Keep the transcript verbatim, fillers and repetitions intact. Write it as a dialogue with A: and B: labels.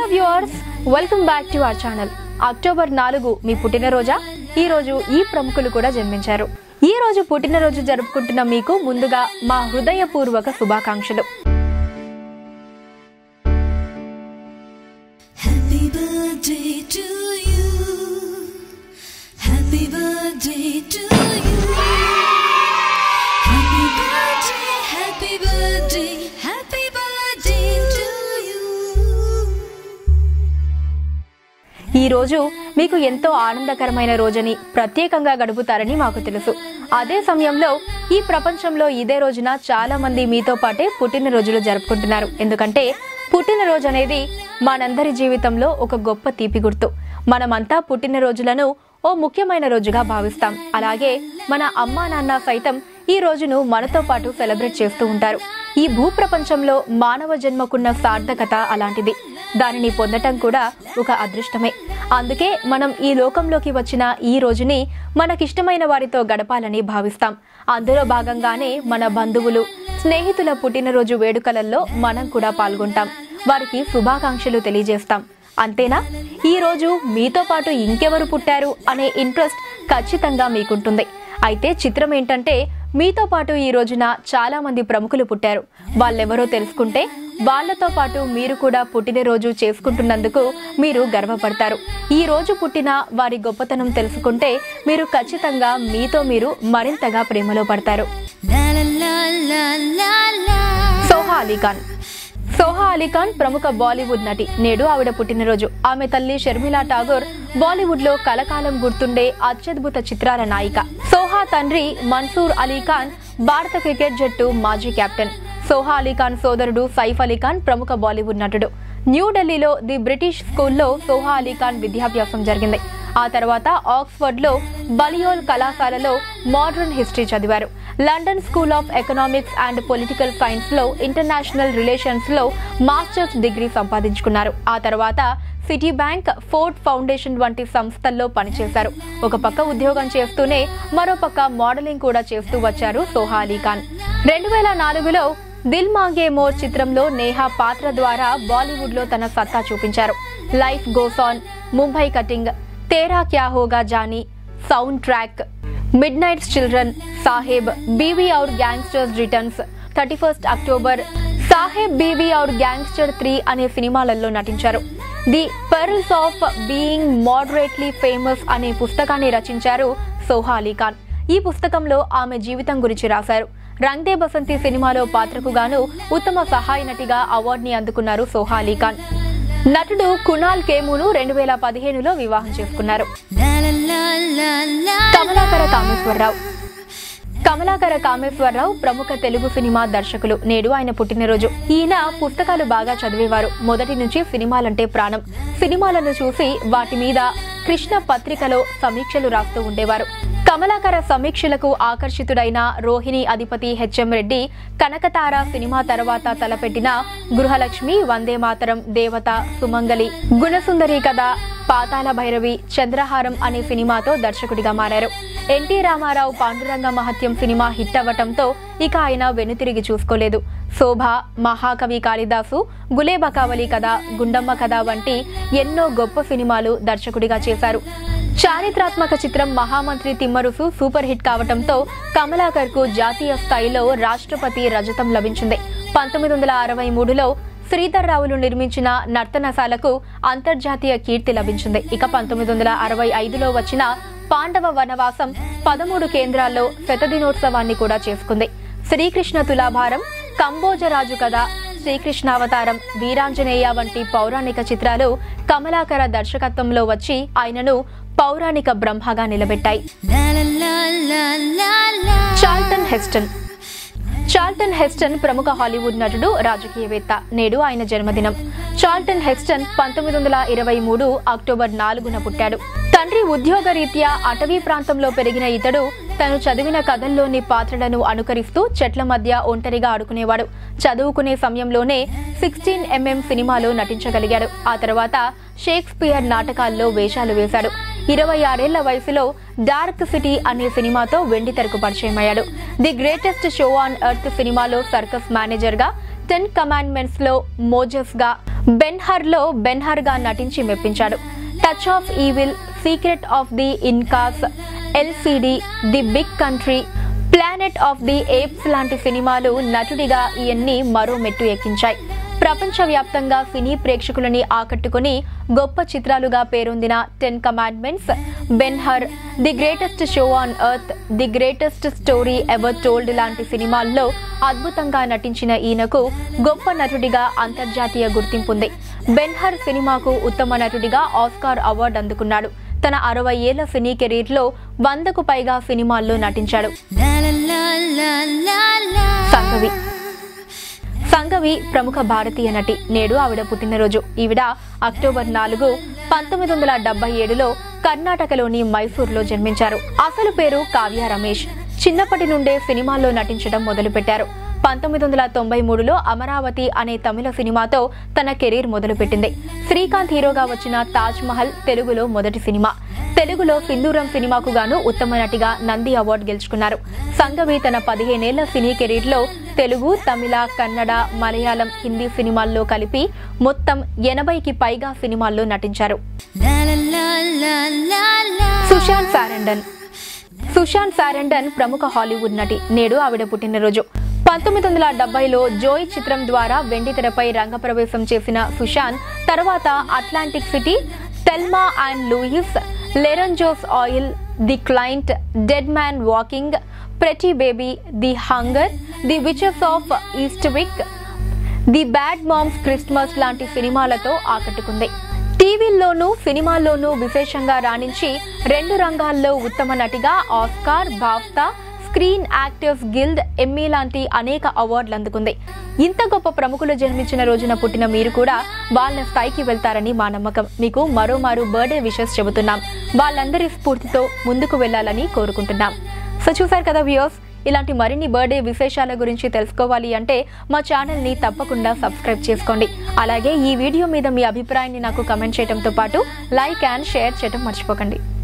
A: Hello viewers, welcome back to our channel. October నాలుగు మీ పుట్టినరోజా? ఈ రోజు ఈ ప్రముఖులు కూడా జన్మించారు. ఈ రోజు పుట్టినరోజు జరుపుకుంటున్న మీకు ముందుగా మా హృదయపూర్వక శుభాకాంక్షలు.
B: Happy birthday to you. Happy birthday to you. Happy birthday, happy birthday, happy birthday to you.
A: ఈ రోజు మీకు ఎంతో ఆనందకరమైన రోజని, ప్రత్యేకంగా గడుపుతారని మాకు తెలుసు. అదే సమయంలో ఈ ప్రపంచంలో ఇదే రోజున చాలా మంది మీతో పాటే పుట్టినరోజులు జరుపుకుంటున్నారు. ఎందుకంటే పుట్టినరోజు అనేది మనందరి జీవితంలో ఒక గొప్ప తీపి గుర్తు. మనమంతా పుట్టినరోజులను ఓ ముఖ్యమైన రోజుగా భావిస్తాం. అలాగే మన అమ్మా నాన్న సైతం ఈ రోజును మనతో పాటు సెలబ్రేట్ చేస్తూ ఉంటారు. ఈ భూప్రపంచంలో మానవ జన్మకున్న సార్థకత అలాంటిది. దానిని పొందటం కూడా ఒక అదృష్టమే. అందుకే మనం ఈ లోకంలోకి వచ్చిన ఈ రోజుని మనకిష్టమైన వారితో గడపాలని భావిస్తాం. అందులో భాగంగానే మన బంధువులు, స్నేహితుల పుట్టినరోజు వేడుకలలో మనం కూడా పాల్గొంటాం. వారికి శుభాకాంక్షలు తెలియజేస్తాం. అంతేనా? ఈ రోజు మీతో పాటు ఇంకెవరు పుట్టారు అనే ఇంట్రెస్ట్ ఖచ్చితంగా మీకుంటుంది. అయితే చిత్రం ఏంటంటే మీతో పాటు ఈ రోజున చాలా మంది ప్రముఖులు పుట్టారు. వాళ్ళెవరో తెలుసుకుంటే వాళ్లతో పాటు మీరు కూడా పుట్టినరోజు చేసుకుంటున్నందుకు మీరు గర్వపడతారు. ఈ రోజు పుట్టిన వారి గొప్పతనం తెలుసుకుంటే మీరు ఖచ్చితంగా మీతో మీరు మరింతగా ప్రేమలో పడతారు. సోహా అలీ ఖాన్. సోహా అలీ ఖాన్ ప్రముఖ బాలీవుడ్ నటి. నేడు ఆవిడ పుట్టినరోజు. ఆమె తల్లి షర్మిలా ఠాగూర్ బాలీవుడ్ లో కలకాలం గుర్తుండే అత్యద్భుత చిత్రాల నాయిక. సోహా తండ్రి మన్సూర్ అలీ ఖాన్ భారత క్రికెట్ జట్టు మాజీ కెప్టెన్. సోహా అలీ ఖాన్ సోదరుడు సైఫ్ అలీ ఖాన్ ప్రముఖ బాలీవుడ్ నటుడు. న్యూఢిల్లీలో ది బ్రిటిష్ స్కూల్లో సోహా అలీ ఖాన్ విద్యాభ్యాసం జరిగింది. ఆ తర్వాత ఆక్స్ఫర్డ్ లో బలియోల్ కళాశాలలో మోడర్న్ హిస్టరీ చదివారు. London school of economics and political science లో ఇంటర్నేషనల్ రిలేషన్స్ లో మాస్టర్స్ డిగ్రీ సంపాదించుకున్నారు. ఆ తర్వాత సిటీ బ్యాంక్, ఫోర్డ్ ఫౌండేషన్ వంటి సంస్థల్లో పనిచేశారు. ఒక పక్క ఉద్యోగం చేస్తూనే మరో పక్క మోడలింగ్ కూడా చేస్తూ వచ్చారు సోహా అలీ ఖాన్. రెండు వేల నాలుగులో దిల్ మాంగే మోర్ చిత్రంలో నేహా పాత్ర ద్వారా బాలీవుడ్ లో తన సత్తా చూపించారు. Life goes on, Mumbai cutting, Tera Kya Hoga Johnny, sound track, midnight's children, Saheb, Biwi Aur gangsters returns, thirty first October, Saheb, Biwi Aur gangster three అనే సినిమాలలో నటించారు. The pearls of being moderately famous అనే పుస్తకాన్ని రచించారు సోహా అలీ ఖాన్. ఈ పుస్తకంలో ఆమె జీవితం గురించి రాశారు. రంగ్ దే బసంతి సినిమాలో పాత్రకు గాను ఉత్తమ సహాయ నటిగా అవార్డుని అందుకున్నారు సోహా అలీ ఖాన్. నటుడు కునాల్ కేమును రెండు వేల పదిహేనులో వివాహం చేసుకున్నారు. కమలాకర కామేశ్వరరావు. కమలాకర కామేశ్వరరావు ప్రముఖ తెలుగు సినిమా దర్శకులు. నేడు ఆయన పుట్టినరోజు. ఈయన పుస్తకాలు బాగా చదివేవారు. మొదటి నుంచి సినిమాలంటే ప్రాణం. సినిమాలను చూసి వాటి మీద కృష్ణ పత్రికలో సమీక్షలు రాస్తూ ఉండేవారు. కమలాకర సమీక్షలకు ఆకర్షితుడైన రోహిణి అధిపతి హెచ్ఎం రెడ్డి కనకతార సినిమా తర్వాత తలపెట్టిన గృహలక్ష్మి, వందే మాతరం, దేవత, సుమంగలి, గుణసుందరి కథ, పాతాల భైరవి, చంద్రహారం అనే సినిమాతో దర్శకుడిగా మారారు. ఎన్టీ రామారావు పాండురంగ మహత్యం సినిమా హిట్ అవ్వటంతో ఇక ఆయన వెనుతిరిగి చూసుకోలేదు. శోభ, మహాకవి కాళిదాసు, గులేబకావలి కథ, గుండమ్మ కథ వంటి ఎన్నో గొప్ప సినిమాలు దర్శకుడిగా చేశారు. చారిత్రాత్మక చిత్రం మహామంత్రి తిమ్మరుసు సూపర్ హిట్ కావటంతో కమలాకర్ కు జాతీయ స్థాయిలో రాష్ట్రపతి రజతం లభించింది. పంతొమ్మిది వందల అరవై మూడులో శ్రీధర్ రావులు నిర్మించిన నర్తనశాలకు అంతర్జాతీయ కీర్తి లభించింది. ఇక పంతొమ్మిది వందల అరవై ఐదులో వచ్చిన పాండవ వనవాసం పదమూడు కేంద్రాల్లో శతదినోత్సవాన్ని కూడా చేసుకుంది. శ్రీకృష్ణ తులాభారం, కంబోజరాజు కథ, శ్రీకృష్ణావతారం, వీరాంజనేయ వంటి పౌరాణిక చిత్రాలు కమలాకర దర్శకత్వంలో వచ్చి ఆయనను పౌరాణిక బ్రహ్మగా నిలబెట్టాయి. Charlton Heston. చార్ల్టన్ హెస్టన్ ప్రముఖ హాలీవుడ్ నటుడు, రాజకీయవేత్త. నేడు ఆయన జన్మదినం. చార్ల్టన్ హెస్టన్ పంతొమ్మిది వందల ఇరవై మూడు అక్టోబర్ నాలుగున పుట్టాడు. తండ్రి ఉద్యోగరీత్యా అటవీ ప్రాంతంలో పెరిగిన ఇతడు తను చదివిన కథల్లోని పాత్రలను అనుకరిస్తూ చెట్ల మధ్య ఒంటరిగా ఆడుకునేవాడు. చదువుకునే సమయంలోనే సిక్స్టీన్ ఎంఎం సినిమాలో నటించగలిగాడు. ఆ తర్వాత షేక్స్పియర్ నాటకాల్లో వేషాలు వేశాడు. ఇరవై ఆరేళ్ల వయసులో డార్క్ సిటీ అనే సినిమాతో వెండి తెరకు పరిచయమయ్యాడు. The greatest show on earth సినిమాలో సర్కస్ మేనేజర్ గా, టెన్ కమాండ్మెంట్స్ లో మోజెస్ గా, బెన్హర్లో బెన్హర్గా నటించి మెప్పించాడు. Touch of evil, secret of the Incas, El Cid, the big country, planet of the apes లాంటి సినిమాలు నటుడిగా ఈయన్ని మరో మెట్టు ఎక్కించాయి. ప్రపంచవ్యాప్తంగా సినీ ప్రేక్షకులని ఆకట్టుకుని గొప్ప చిత్రాలుగా పేరొందిన ten commandments, Ben Hur, the greatest show on earth, the greatest story ever told లాంటి సినిమాల్లో అద్భుతంగా నటించిన ఈయనకు గొప్ప నటుడిగా అంతర్జాతీయ గుర్తింపుంది. బెన్హర్ సినిమాకు ఉత్తమ నటుడిగా ఆస్కార్ అవార్డు అందుకున్నాడు. తన అరవై ఏళ్ల సినీ కెరీర్లో వందకు పైగా సినిమాల్లో నటించాడు. సంఘవి సంఘవి ప్రముఖ భారతీయ నటి. నేడు ఆవిడ పుట్టినరోజు. ఈవిడ అక్టోబర్ నాలుగు పంతొమ్మిది వందల డెబ్బై ఏడులో కర్ణాటకలోని మైసూర్లో జన్మించారు. అసలు పేరు కావ్య రమేష్. చిన్నప్పటి నుండే సినిమాల్లో నటించడం మొదలుపెట్టారు. పంతొమ్మిది వందల తొంభై మూడులో అమరావతి అనే తమిళ సినిమాతో తన కెరీర్ మొదలుపెట్టింది. శ్రీకాంత్ హీరోగా వచ్చిన తాజ్ మహల్ తెలుగులో మొదటి సినిమా. తెలుగులో సింధూరం సినిమాకు గాను ఉత్తమ నటిగా నంది అవార్డు గెలుచుకున్నారు. సంఘవి తన పదిహేనేళ్ల సినీ కెరీర్లో తెలుగు, తమిళ, కన్నడ, మలయాళం, హిందీ సినిమాల్లో కలిపి మొత్తం ఎనభైకి పైగా సినిమాల్లో నటించారు. సుశాంత్ సారండన్ సుశాంత్ సారండన్ ప్రముఖ హాలీవుడ్ నటి. నేడు ఆవిడ పుట్టినరోజు. పంతొమ్మిది వందల డెబ్బైలో జోయ్ చిత్రం ద్వారా వెండితెరపై రంగప్రవేశం చేసిన సుశాంత్ తర్వాత Atlantic city, Thelma and Louise, Lorenzo's oil, the client, dead man walking, pretty baby, the hunger, the witches of Eastwick, the bad moms Christmas లాంటి సినిమాలతో ఆకట్టుకుంది. టీవీల్లోనూ సినిమాల్లోనూ విశేషంగా రాణించి రెండు రంగాల్లో ఉత్తమ నటిగా Oscar, BAFTA, screen actors guild, Emmy లాంటి అనేక అవార్డులు అందుకుంది. ఇంత గొప్ప ప్రముఖులు జన్మించిన రోజున పుట్టిన మీరు కూడా వాళ్ళ స్థాయికి వెళ్తారని మా నమ్మకం. మీకు మరోమారు బర్త్డే విషెస్ చెబుతున్నాం. వాళ్ళందరి స్ఫూర్తితో ముందుకు వెళ్లాలని కోరుకుంటున్నాం. సో చూసారు కదా వ్యూయర్స్, ఇలాంటి మరిన్ని బర్త్డే విశేషాల గురించి తెలుసుకోవాలి అంటే మా ఛానల్ని తప్పకుండా సబ్స్క్రైబ్ చేసుకోండి. అలాగే ఈ వీడియో మీద మీ అభిప్రాయాన్ని నాకు కమెంట్ చేయడంతో పాటు లైక్ అండ్ షేర్ చేయడం మర్చిపోకండి.